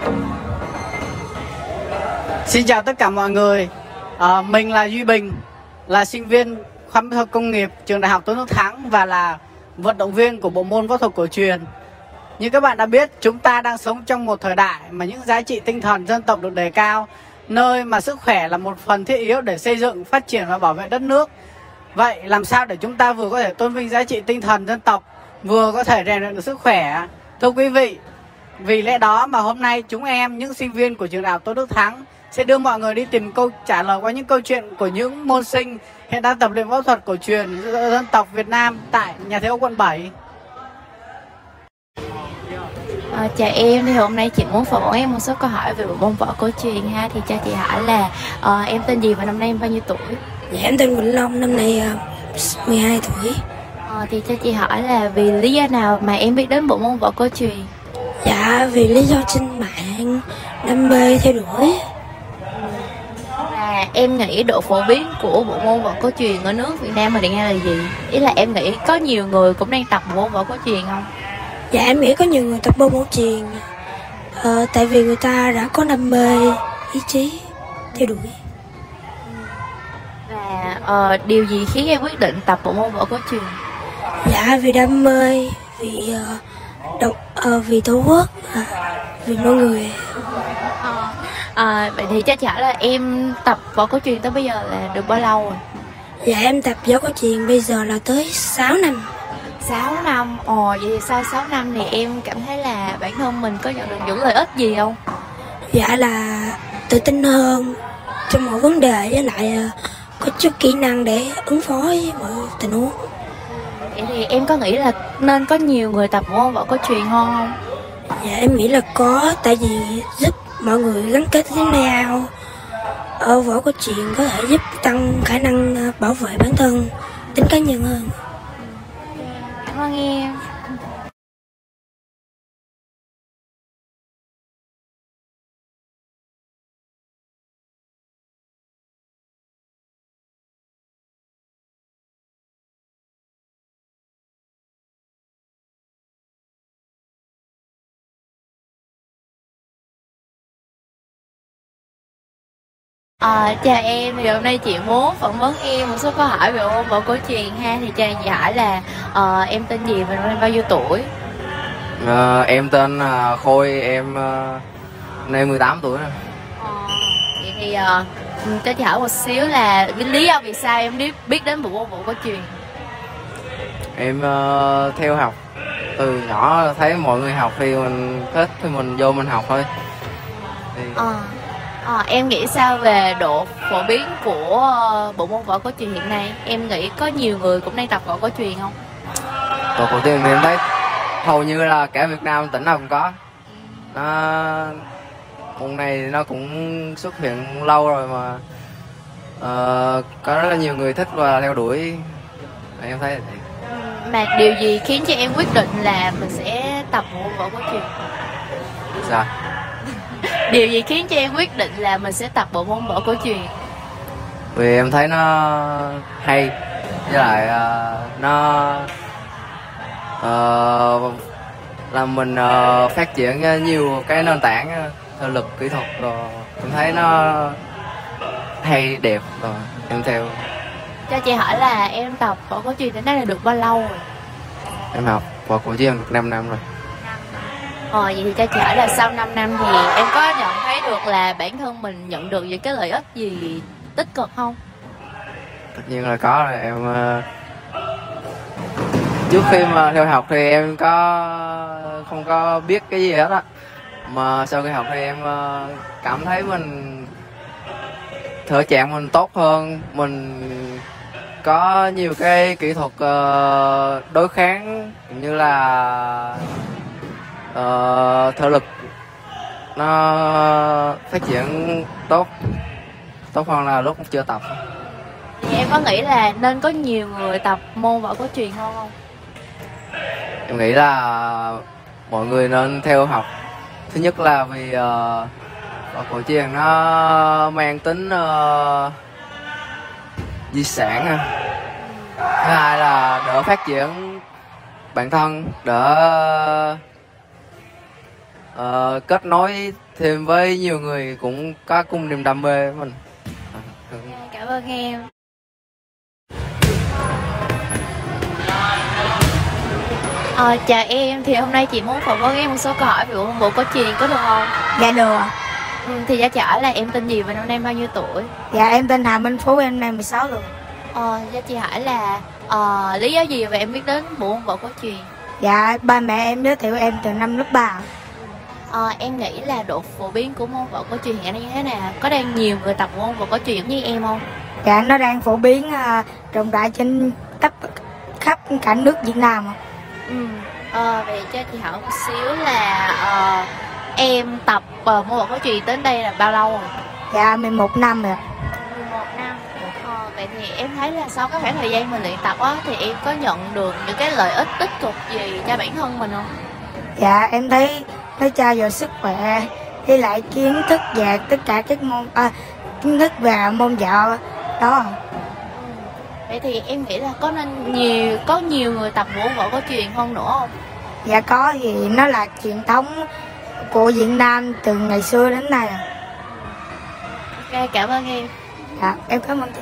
Xin chào tất cả mọi người. Mình là Duy Bình, là sinh viên khoa mỹ thuật công nghiệp trường Đại học Tôn Đức Thắng và là vận động viên của bộ môn võ thuật cổ truyền. Như các bạn đã biết, chúng ta đang sống trong một thời đại mà những giá trị tinh thần dân tộc được đề cao, nơi mà sức khỏe là một phần thiết yếu để xây dựng, phát triển và bảo vệ đất nước. Vậy làm sao để chúng ta vừa có thể tôn vinh giá trị tinh thần dân tộc, vừa có thể rèn luyện được sức khỏe? Thưa quý vị, vì lẽ đó mà hôm nay chúng em, những sinh viên của trường Đại học Tôn Đức Thắng, sẽ đưa mọi người đi tìm câu trả lời qua những câu chuyện của những môn sinh hiện đang tập luyện võ thuật cổ truyền dân tộc Việt Nam tại nhà thi đấu quận 7. Chào em, thì hôm nay chị muốn phỏng vấn em một số câu hỏi về bộ môn võ cổ truyền ha. Thì cho chị hỏi là em tên gì và năm nay em bao nhiêu tuổi? Dạ em tên Quỳnh Long, năm nay 12 tuổi. Thì cho chị hỏi là vì lý do nào mà em biết đến bộ môn võ cổ truyền? Dạ vì lý do trên mạng, đam mê theo đuổi. Và em nghĩ độ phổ biến của bộ môn võ cổ truyền ở nước Việt Nam mình hiện nay là gì? Ý là em nghĩ có nhiều người cũng đang tập bộ môn võ cổ truyền không? Dạ em nghĩ có nhiều người tập bộ môn truyền tại vì người ta đã có đam mê, ý chí theo đuổi. Và điều gì khiến em quyết định tập bộ môn võ cổ truyền? Dạ vì đam mê, vì tổ quốc, vì mọi người. Vậy thì chắc chắn là em tập võ cổ truyền tới bây giờ là được bao lâu rồi? Dạ em tập võ cổ truyền bây giờ là tới 6 năm. 6 năm, vậy thì sau 6 năm thì em cảm thấy là bản thân mình có nhận được những lợi ích gì không? Dạ là tự tin hơn trong mọi vấn đề, với lại có chút kỹ năng để ứng phó với mọi tình huống. Vậy thì em có nghĩ là nên có nhiều người tập bộ môn võ cổ truyền hơn không? Dạ em nghĩ là có, tại vì giúp mọi người gắn kết với nhau. Ở võ cổ truyền có thể giúp tăng khả năng bảo vệ bản thân, tính cá nhân hơn. Cảm ơn em. Chào em, thì hôm nay chị muốn phỏng vấn em một số câu hỏi về môn võ cổ truyền ha. Thì cho chị hỏi là em tên gì và năm nay bao nhiêu tuổi? Em tên Khôi, em nay 18 tuổi rồi. Vậy thì cho chị hỏi một xíu là lý do vì sao em biết đến bộ môn võ cổ truyền? Em theo học từ nhỏ, thấy mọi người học thì mình thích thì mình vô mình học thôi. Em nghĩ sao về độ phổ biến của bộ môn võ cổ truyền hiện nay? Em nghĩ có nhiều người cũng đang tập võ cổ truyền không? Võ cổ truyền thì em thấy hầu như là cả Việt Nam tỉnh nào cũng có. Môn này nó cũng xuất hiện lâu rồi mà có rất là nhiều người thích và theo đuổi. Em thấy là vậy. Mà điều gì khiến cho em quyết định là mình sẽ tập môn võ cổ truyền? Sao? Điều gì khiến cho em quyết định là mình sẽ tập bộ môn võ cổ truyền? Vì em thấy nó hay, với lại nó làm mình phát triển nhiều cái nền tảng thể lực, kỹ thuật rồi. Em thấy nó hay, đẹp rồi em theo. Cho chị hỏi là em tập võ cổ truyền đến đây là được bao lâu rồi? Em học võ cổ truyền được 5 năm rồi. Vậy thì cho chị hỏi là sau 5 năm thì em có nhận thấy được là bản thân mình nhận được những cái lợi ích gì tích cực không? Tất nhiên là có rồi. Em trước khi mà theo học thì em không có biết cái gì hết á, mà sau khi học thì em cảm thấy mình thể trạng mình tốt hơn, mình có nhiều cái kỹ thuật đối kháng cũng như là thể lực nó phát triển tốt hơn là lúc chưa tập. Thì em có nghĩ là nên có nhiều người tập môn võ cổ truyền hơn không? Em nghĩ là mọi người nên theo học. Thứ nhất là vì võ cổ truyền nó mang tính di sản. Thứ hai là đỡ phát triển bản thân, đỡ kết nối thêm với nhiều người cũng có cùng niềm đam mê với mình. Cảm ơn em. Chào em, thì hôm nay chị muốn phỏng vấn em một số câu hỏi về môn bộ cổ truyền có được không? Dạ được. Thì cho hỏi là em tên gì và năm nay bao nhiêu tuổi? Dạ em tên Hà Minh Phú, em nay 16 tuổi. Cho chị hỏi là lý do gì mà em biết đến bộ môn cổ truyền? Dạ ba mẹ em giới thiệu em từ năm lớp 3. Em nghĩ là độ phổ biến của môn võ cổ truyền hiện nay như thế nào? Có đang nhiều người tập môn võ cổ truyền giống như em không? Dạ nó đang phổ biến rộng rãi trên khắp cả nước Việt Nam. Vậy cho chị hỏi một xíu là em tập môn võ cổ truyền đến đây là bao lâu rồi? Dạ 11 năm rồi. 11 năm. Vậy thì em thấy là sau cái khoảng thời gian mình luyện tập á, thì em có nhận được những cái lợi ích tích cực gì cho bản thân mình không? Dạ em thấy nó trao dồi sức khỏe, với lại kiến thức về tất cả các môn kiến thức về môn võ đó. Vậy thì em nghĩ là có nhiều người tập môn võ cổ truyền hơn nữa không? Dạ có, thì nó là truyền thống của Việt Nam từ ngày xưa đến nay. Ok, cảm ơn em. Dạ em cảm ơn chị.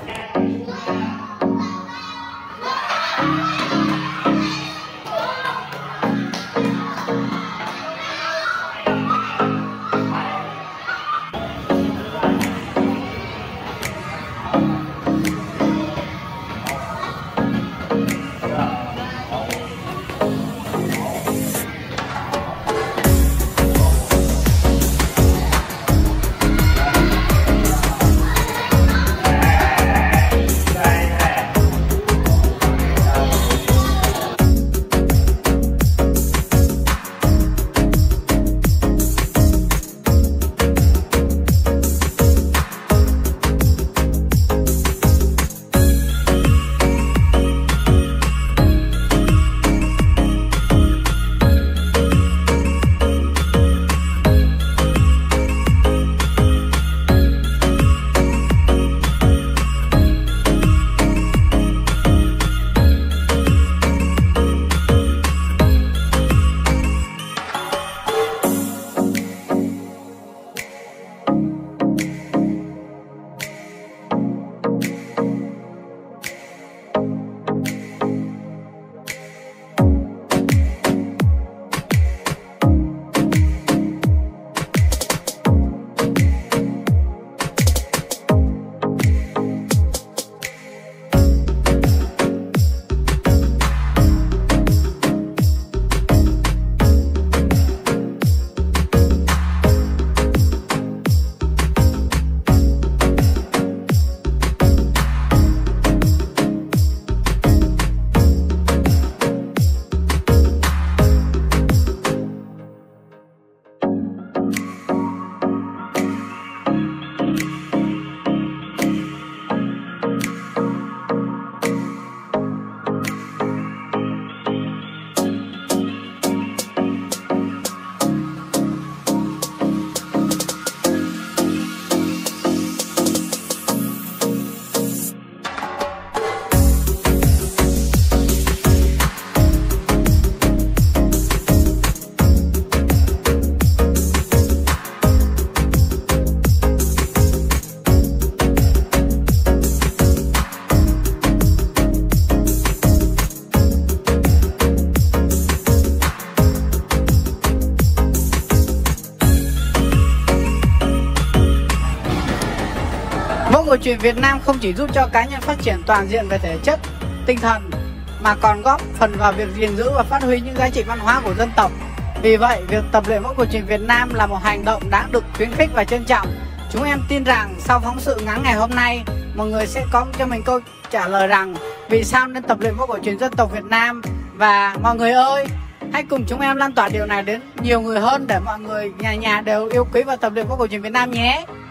Võ cổ truyền Việt Nam không chỉ giúp cho cá nhân phát triển toàn diện về thể chất, tinh thần mà còn góp phần vào việc gìn giữ và phát huy những giá trị văn hóa của dân tộc. Vì vậy, việc tập luyện võ cổ truyền Việt Nam là một hành động đáng được khuyến khích và trân trọng. Chúng em tin rằng sau phóng sự ngắn ngày hôm nay, mọi người sẽ có cho mình câu trả lời rằng vì sao nên tập luyện võ cổ truyền dân tộc Việt Nam. Và mọi người ơi, hãy cùng chúng em lan tỏa điều này đến nhiều người hơn để mọi người nhà nhà đều yêu quý và tập luyện võ cổ truyền Việt Nam nhé.